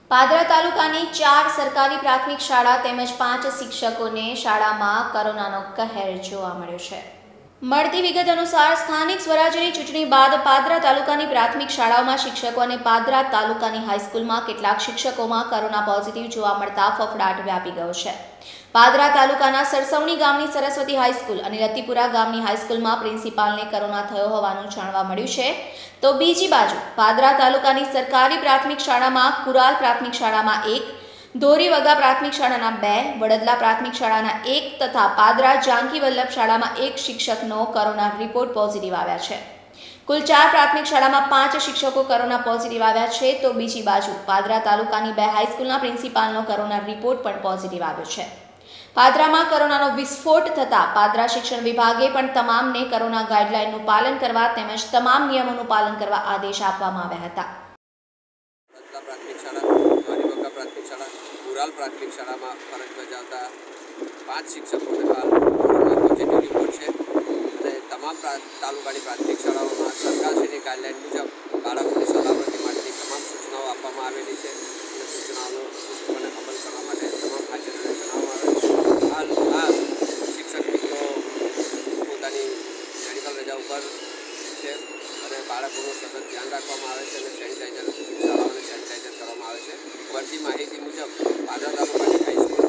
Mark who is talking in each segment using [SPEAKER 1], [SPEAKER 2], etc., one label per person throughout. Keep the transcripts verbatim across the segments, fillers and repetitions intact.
[SPEAKER 1] પાદરા તાલુકાની ચાર સરકારી પ્રાથમિક શાળા તેમજ પાંચ શિક્ષકોને શાળામાં કોરોનાનો કહેર જોવા મળ્યો છે। મળતી વિગત અનુસાર સ્થાનિક સ્વરાજ્યની ચૂંટણી બાદ પાદરા તાલુકાની પ્રાથમિક શાળાઓમાં શિક્ષકો અને પાદરા તાલુકાની હાઈસ્કૂલમાં કેટલાક શિક્ષકોમાં કોરોના પોઝિટિવ જોવા મળતા ફફડાટ વ્યાપી ગયો છે। પાદરા તાલુકાના સરસવણી ગામની સરસ્વતી હાઈસ્કૂલ અને રતિપુરા ગામની હાઈસ્કૂલમાં પ્રિન્સિપાલને કોરોના થયો હોવાનું જાણવા મળ્યું છે। તો બીજી બાજુ પાદરા તાલુકાની સરકારી પ્રાથમિક શાળામાં કુરાલ પ્રાથમિક શાળામાં એક, ધોરીવગા પ્રાથમિક શાળાના બે, વડદલા પ્રાથમિક શાળાના એક તથા પાદરા જાનકી વલ્લભ શાળામાં એક શિક્ષકનો કોરોના રિપોર્ટ પોઝિટિવ આવ્યા છે। કુલ ચાર પ્રાથમિક શાળામાં પાંચ શિક્ષકો કોરોના પોઝિટિવ આવ્યા છે। તો બીજી બાજુ પાદરા તાલુકાની બે હાઈસ્કૂલના પ્રિન્સિપાલનો કોરોના રિપોર્ટ પણ પોઝિટિવ આવ્યો છે। પાદરામાં કોરોનાનો વિસ્ફોટ થતાં પાદરા શિક્ષણ વિભાગે પણ તમામને કોરોના ગાઈડલાઈનનું પાલન કરવા તેમજ તમામ નિયમોનું પાલન કરવા આદેશ આપવામાં આવ્યા હતા।
[SPEAKER 2] પ્રાથમિક શાળા, ધોરીવગા પ્રાથમિક શાળા, કુરાલ પ્રાથમિક શાળામાં ફરજ બજાવતા પાંચ શિક્ષકોને હાલ કોરોના પોઝિટિવ રિપોર્ટ છે અને તમામ તાલુકાની પ્રાથમિક શાળાઓમાં સરકારશ્રીની ગાઈડલાઈન મુજબ બાળકોની સલામતી માટેની તમામ સૂચનાઓ આપવામાં આવેલી છે અને સૂચનાઓનો ચુસ્તપણે અમલ કરવા માટે તમામ હાજરોને જણાવવામાં આવે છે। હાલ આ શિક્ષક મિત્રો પોતાની મેડિકલ રજા ઉપર છે અને બાળકોનું સતત ધ્યાન રાખવામાં આવે છે અને સેનિટાઈઝર શાળાઓને સેનિટાઈઝર કરવામાં આવે છે। મળતી માહિતી મુજબ પાદરા તાલુકાની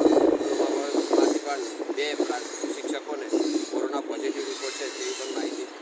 [SPEAKER 2] હાઈસ્કૂલમાંથી પણ બે શિક્ષકોને કોરોના પોઝિટિવ રિપોર્ટ છે તેવી પણ માહિતી